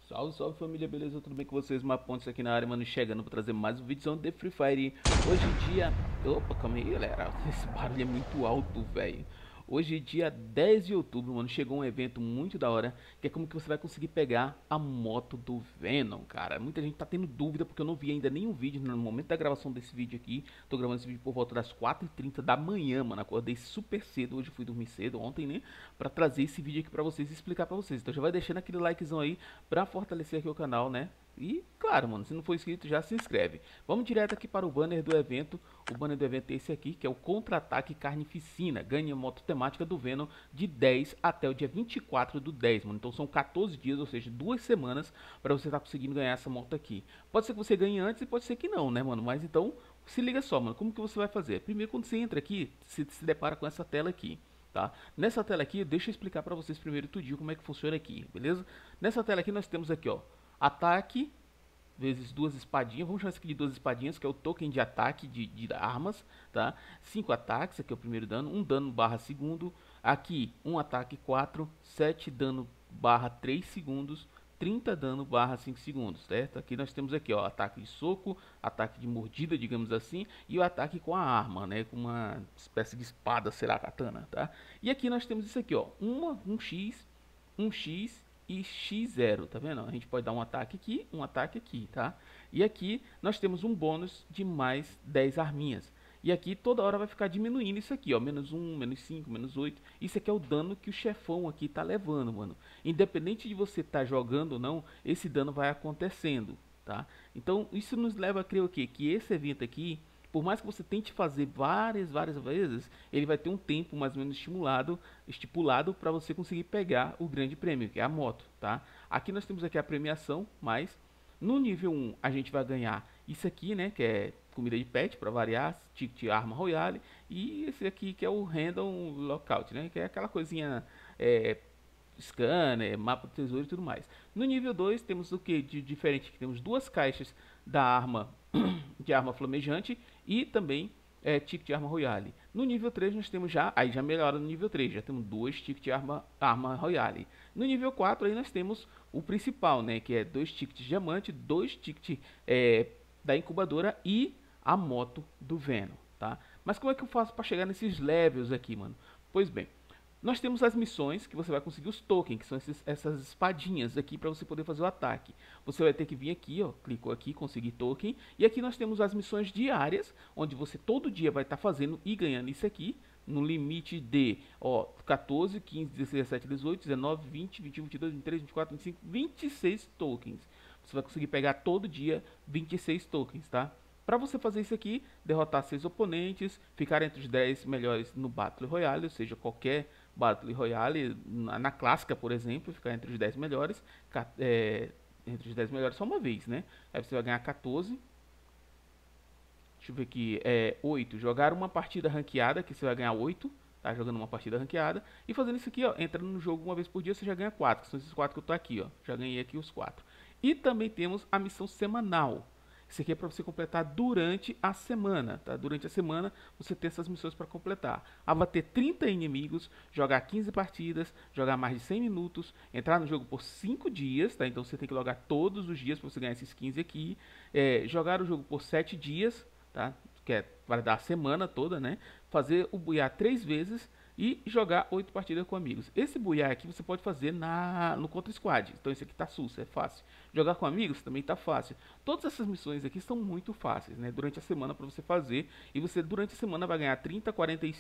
Salve, salve família, beleza? Tudo bem com vocês? Mapontes aqui na área, mano, chegando pra trazer mais um vídeo de Free Fire. Hoje em dia... Opa, calma aí, galera. Esse barulho é muito alto, velho. Hoje é dia 10 de outubro, mano, chegou um evento muito da hora, que é como que você vai conseguir pegar a moto do Venom, cara. Muita gente tá tendo dúvida, porque eu não vi ainda nenhum vídeo no momento da gravação desse vídeo aqui. Tô gravando esse vídeo por volta das 4h30 da manhã, mano. Acordei super cedo, hoje fui dormir cedo, ontem, né? Pra trazer esse vídeo aqui pra vocês e explicar pra vocês. Então já vai deixando aquele likezão aí pra fortalecer aqui o canal, né? E, claro, mano, se não for inscrito, já se inscreve. Vamos direto aqui para o banner do evento. O banner do evento é esse aqui, que é o Contra-Ataque Carnificina. Ganha moto temática do Venom de 10 até o dia 24 do 10, mano. Então são 14 dias, ou seja, 2 semanas para você estar conseguindo ganhar essa moto aqui. Pode ser que você ganhe antes e pode ser que não, né, mano? Mas então, se liga só, mano. Como que você vai fazer? Primeiro, quando você entra aqui, você se depara com essa tela aqui. Tá? Nessa tela aqui, deixa eu explicar para vocês primeiro tudinho como é que funciona aqui, beleza? Nessa tela aqui nós temos aqui, ó, ataque vezes duas espadinhas, vamos chamar isso aqui de duas espadinhas, que é o token de ataque de armas, tá? 5 ataques, aqui é o primeiro dano, 1 dano barra segundo, aqui 1 ataque 4, 7 dano barra 3 segundos, 30 dano barra 5 segundos, certo? Aqui nós temos aqui, ó, ataque de soco, ataque de mordida, digamos assim, e o ataque com a arma, né? Com uma espécie de espada, será katana, tá? E aqui nós temos isso aqui, ó, um X e X0, tá vendo? A gente pode dar um ataque aqui, tá? E aqui nós temos um bônus de mais 10 arminhas. E aqui toda hora vai ficar diminuindo isso aqui, ó, menos 1, menos 5, menos 8. Isso aqui é o dano que o chefão aqui tá levando, mano. Independente de você tá jogando ou não, esse dano vai acontecendo, tá? Então isso nos leva a crer o quê? Que esse evento aqui, por mais que você tente fazer várias vezes, ele vai ter um tempo mais ou menos estipulado para você conseguir pegar o grande prêmio, que é a moto, tá? Aqui nós temos aqui a premiação, mas no nível 1 a gente vai ganhar isso aqui, né, que é comida de pet para variar, ticket arma royale, e esse aqui que é o random lockout, né, que é aquela coisinha scanner, mapa do tesouro e tudo mais. No nível 2 temos o que de diferente? Temos duas caixas da arma de arma flamejante e também ticket de arma royale. No nível 3 nós temos já, aí já melhora no nível 3, já temos dois tickets de arma royale. No nível 4 aí nós temos o principal, né, que é dois tickets de diamante, dois tickets da incubadora e a moto do Venom, tá? Mas como é que eu faço para chegar nesses levels aqui, mano? Pois bem, nós temos as missões que você vai conseguir os tokens, que são essas espadinhas aqui para você poder fazer o ataque. Você vai ter que vir aqui, ó, clicou aqui, conseguir token. E aqui nós temos as missões diárias, onde você todo dia vai estar fazendo e ganhando isso aqui, no limite de, ó, 14, 15, 16, 17, 18, 19, 20, 21, 22, 23, 24, 25, 26 tokens. Você vai conseguir pegar todo dia 26 tokens, tá? Para você fazer isso aqui, derrotar 6 oponentes, ficar entre os 10 melhores no Battle Royale, ou seja, qualquer Battle Royale, na clássica, por exemplo, ficar entre os 10 melhores, entre os 10 melhores só uma vez, né? Aí você vai ganhar 14. Deixa eu ver aqui, 8. Jogar uma partida ranqueada, que você vai ganhar 8, tá? Jogando uma partida ranqueada. E fazendo isso aqui, ó, entrando no jogo uma vez por dia, você já ganha 4, que são esses 4 que eu tô aqui, ó. Já ganhei aqui os 4. E também temos a missão semanal. Isso aqui é para você completar durante a semana, tá? Durante a semana você tem essas missões para completar. Abater 30 inimigos, jogar 15 partidas, jogar mais de 100 minutos, entrar no jogo por 5 dias, tá? Então você tem que logar todos os dias para você ganhar esses 15 aqui. Jogar o jogo por 7 dias, tá? Que vai dar a semana toda, né? Fazer o buiar 3 vezes e jogar 8 partidas com amigos. Esse buiar aqui você pode fazer no Contra Squad. Então esse aqui tá sussa, é fácil. Jogar com amigos também tá fácil. Todas essas missões aqui são muito fáceis, né? Durante a semana para você fazer. E você durante a semana vai ganhar 30,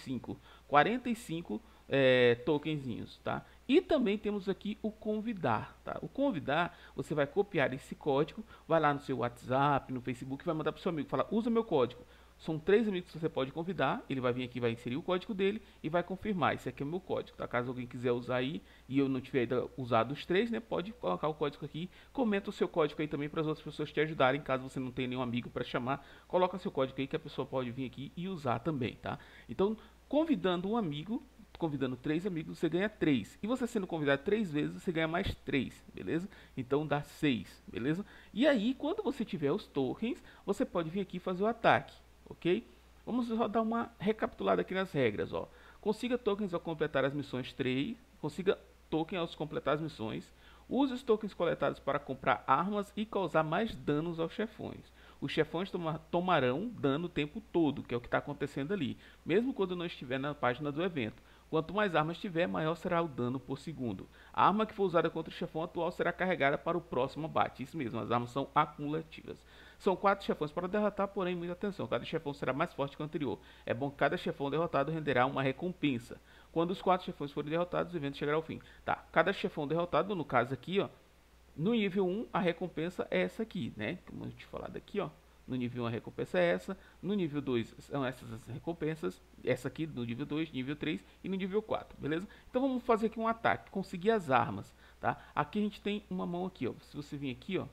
45 tokenzinhos, tá? E também temos aqui o convidar, tá? O convidar, você vai copiar esse código, vai lá no seu WhatsApp, no Facebook, vai mandar pro seu amigo, fala, usa meu código. São 3 amigos que você pode convidar, ele vai vir aqui, vai inserir o código dele e vai confirmar, esse aqui é o meu código, tá? Caso alguém quiser usar aí e eu não tiver ainda usado os 3, né, pode colocar o código aqui, comenta o seu código aí também para as outras pessoas te ajudarem, caso você não tenha nenhum amigo para chamar, coloca seu código aí que a pessoa pode vir aqui e usar também, tá? Então, convidando um amigo, convidando 3 amigos, você ganha 3. E você sendo convidado 3 vezes, você ganha mais 3, beleza? Então dá 6, beleza? E aí, quando você tiver os tokens, você pode vir aqui e fazer o ataque. Ok? Vamos só dar uma recapitulada aqui nas regras, ó. Consiga tokens ao completar as missões 3, consiga token ao completar as missões. Use os tokens coletados para comprar armas e causar mais danos aos chefões. Os chefões tomarão dano o tempo todo, que é o que está acontecendo ali, mesmo quando não estiver na página do evento. Quanto mais armas tiver, maior será o dano por segundo. A arma que for usada contra o chefão atual será carregada para o próximo abate. Isso mesmo, as armas são acumulativas. São 4 chefões para derrotar, porém, muita atenção. Cada chefão será mais forte que o anterior. É bom que cada chefão derrotado renderá uma recompensa. Quando os 4 chefões forem derrotados, o evento chegará ao fim. Tá, cada chefão derrotado, no caso aqui, ó, no nível 1, a recompensa é essa aqui, né? Como a gente falar daqui, ó. No nível 1 a recompensa é essa. No nível 2 são essas as recompensas. Essa aqui no nível 2, nível 3 e no nível 4, beleza? Então vamos fazer aqui um ataque, conseguir as armas, tá? Aqui a gente tem uma mão aqui, ó. Se você vir aqui, ó,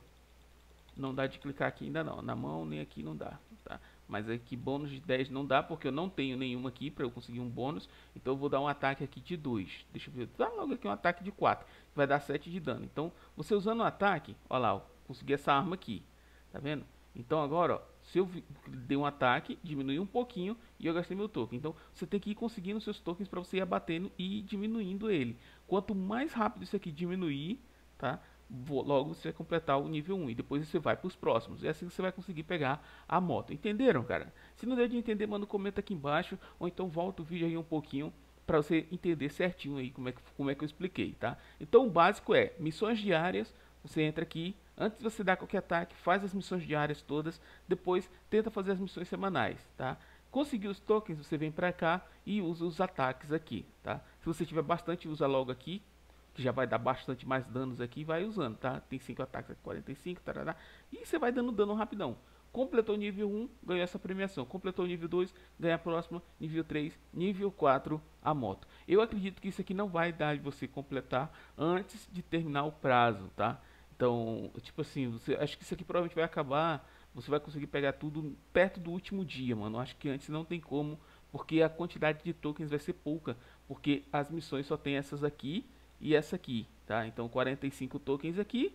não dá de clicar aqui ainda não. Na mão nem aqui não dá, tá? Mas aqui bônus de 10 não dá porque eu não tenho nenhuma aqui para eu conseguir um bônus. Então eu vou dar um ataque aqui de 2. Deixa eu ver. Dá logo aqui um ataque de 4. Que vai dar 7 de dano. Então você usando o ataque, ó lá, ó, consegui essa arma aqui. Tá vendo? Então agora, ó, se eu dei um ataque, diminui um pouquinho e eu gastei meu token. Então você tem que ir conseguindo seus tokens para você ir abatendo e ir diminuindo ele. Quanto mais rápido isso aqui diminuir, tá? Logo você vai completar o nível 1 e depois você vai para os próximos. É assim que você vai conseguir pegar a moto. Entenderam, cara? Se não deu de entender, manda um comenta aqui embaixo ou então volta o vídeo aí um pouquinho para você entender certinho aí como é que eu expliquei, tá? Então o básico é missões diárias. Você entra aqui, antes de você dar qualquer ataque, faz as missões diárias todas, depois tenta fazer as missões semanais, tá? Conseguiu os tokens, você vem pra cá e usa os ataques aqui, tá? Se você tiver bastante, usa logo aqui, que já vai dar bastante mais danos aqui, vai usando, tá? Tem 5 ataques aqui, 45, tarará, e você vai dando dano rapidão. Completou o nível 1, ganhou essa premiação. Completou o nível 2, ganha a próxima. Nível 3, nível 4, a moto. Eu acredito que isso aqui não vai dar de você completar antes de terminar o prazo, tá? Então, tipo assim, acho que isso aqui provavelmente vai acabar. Você vai conseguir pegar tudo perto do último dia, mano. Acho que antes não tem como, porque a quantidade de tokens vai ser pouca. Porque as missões só tem essas aqui e essa aqui, tá? Então 45 tokens aqui.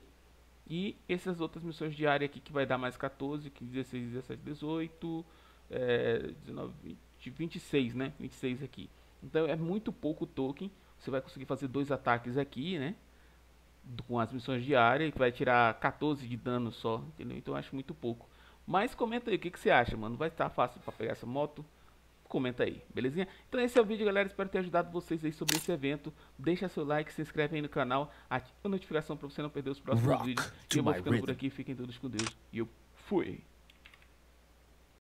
E essas outras missões diárias aqui que vai dar mais 14, 15, 16, 17, 18, 19, 20, 26, né? 26 aqui. Então é muito pouco token. Você vai conseguir fazer 2 ataques aqui, né? Com as missões diárias, que vai tirar 14 de dano só, entendeu? Então eu acho muito pouco. Mas comenta aí, o que, que você acha, mano? Vai estar fácil para pegar essa moto? Comenta aí, belezinha? Então esse é o vídeo, galera. Espero ter ajudado vocês aí sobre esse evento. Deixa seu like, se inscreve aí no canal, ativa a notificação para você não perder os próximos vídeos. E eu vou ficando por aqui. Fiquem todos com Deus. E eu fui!